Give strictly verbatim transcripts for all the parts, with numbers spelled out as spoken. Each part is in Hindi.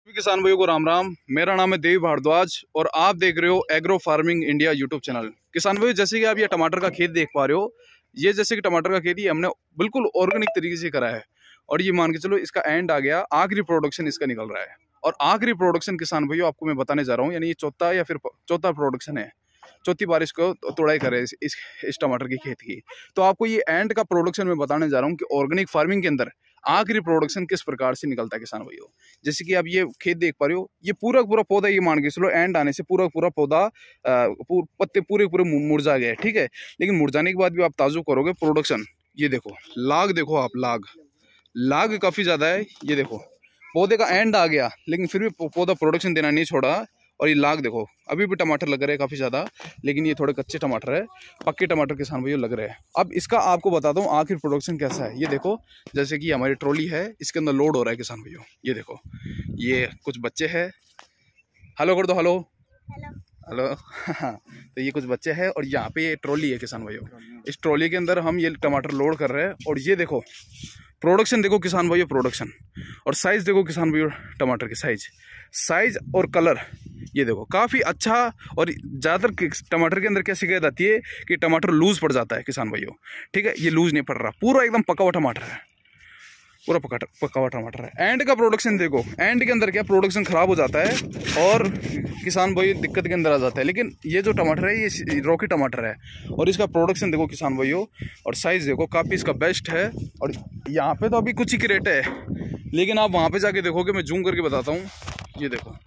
किसान भाइयों को राम राम। मेरा नाम है देवी भारद्वाज और आप देख रहे हो agro farming India YouTube channel. किसान भाइयों, जैसे कि आप ये टमाटर का खेत देख पा रहे हो, ये जैसे कि टमाटर का खेत ये हमने बिल्कुल ऑर्गेनिक तरीके से करा है और ये मान के चलो इसका एंड आ गया, आखिरी प्रोडक्शन इसका निकल रहा है। और आखिरी प्रोडक्शन किसान भाइयों आपको मैं बताने जा रहा हूँ, यानी ये चौथा या फिर चौथा प्रोडक्शन है, चौथी बार इसको तोड़ाई करे इस, इस इस टमाटर की खेत की। तो आपको ये एंड का प्रोडक्शन मैं बताने जा रहा हूँ कि ऑर्गेनिक फार्मिंग के अंदर आखिरी प्रोडक्शन किस प्रकार से निकलता है किसान भाइयों। जैसे कि आप ये खेत देख पा रहे हो, ये पूरा पूरा पौधा, ये मान के चलो एंड आने से पूरा पूरा पौधा पूर, पत्ते पूरे पूरे मुरझा गए, ठीक है। लेकिन मुरझाने के बाद भी आप ताजुब करोगे प्रोडक्शन, ये देखो लाग, देखो आप लाग लाग काफी ज्यादा है। ये देखो पौधे का एंड आ गया लेकिन फिर भी पौधा प्रोडक्शन देना नहीं छोड़ा। और ये लाग देखो, अभी भी टमाटर लग रहे हैं काफ़ी ज़्यादा, लेकिन ये थोड़े कच्चे टमाटर है, पक्के टमाटर किसान भाइयों लग रहे हैं। अब इसका आपको बता दूं आखिर प्रोडक्शन कैसा है। ये देखो, जैसे कि हमारी ट्रॉली है, इसके अंदर लोड हो रहा है किसान भाइयों। ये देखो, ये कुछ बच्चे हैं, हेलो कर दो, हेलो हेलो तो ये कुछ बच्चे हैं और यहाँ पे ये ट्रॉली है किसान भाइयों। इस ट्रॉली के अंदर हम ये टमाटर लोड कर रहे हैं और ये देखो प्रोडक्शन देखो किसान भाइयों, प्रोडक्शन और साइज देखो किसान भाइयों, टमाटर की साइज साइज और कलर ये देखो काफ़ी अच्छा। और ज़्यादातर टमाटर के अंदर क्या शिकायत आती है कि टमाटर लूज पड़ जाता है किसान भाइयों, ठीक है। ये लूज नहीं पड़ रहा, पूरा एकदम पका हुआ टमाटर है, पूरा पका पका हुआ टमाटर है। एंड का प्रोडक्शन देखो, एंड के अंदर क्या प्रोडक्शन खराब हो जाता है और किसान भाई दिक्कत के अंदर आ जाता है। लेकिन ये जो टमाटर है ये रॉकी टमाटर है और इसका प्रोडक्शन देखो किसान भाइयों, और साइज देखो काफ़ी इसका बेस्ट है। और यहाँ पे तो अभी कुछ ही क्रेट है, लेकिन आप वहाँ पे जाके देखोगे, मैं जूम करके बताता हूँ। ये देखो,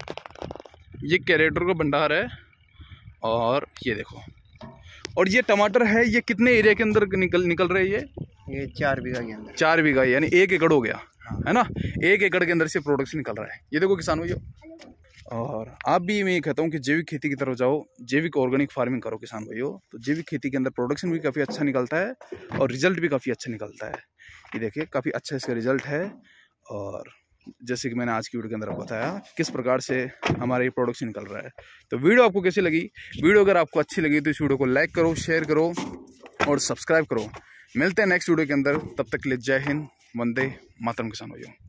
ये कैरेटर का भंडार है और ये देखो, और ये टमाटर है, ये कितने एरिया के अंदर निकल निकल रहे हैं? ये ये चार बीघा के अंदर, चार बीघा यानी एक एकड़ हो गया, हाँ। है ना, एक एकड़ के अंदर से प्रोडक्शन निकल रहा है। ये देखो किसान भाइयों, और आप भी मैं ये कहता हूँ कि जैविक खेती की तरफ जाओ, जैविक ऑर्गेनिक फार्मिंग करो किसान भाइयों। तो जैविक खेती के अंदर प्रोडक्शन भी काफ़ी अच्छा निकलता है और रिजल्ट भी काफ़ी अच्छा निकलता है। ये देखिए काफ़ी अच्छा इसका रिजल्ट है। और जैसे कि मैंने आज की वीडियो के अंदर आपको बताया किस प्रकार से हमारा ये प्रोडक्शन निकल रहा है। तो वीडियो आपको कैसी लगी? वीडियो अगर आपको अच्छी लगी तो इस वीडियो को लाइक करो, शेयर करो और सब्सक्राइब करो। मिलते हैं नेक्स्ट वीडियो के अंदर, तब तक के लिए जय हिंद, वंदे मातरम किसान भाइयों।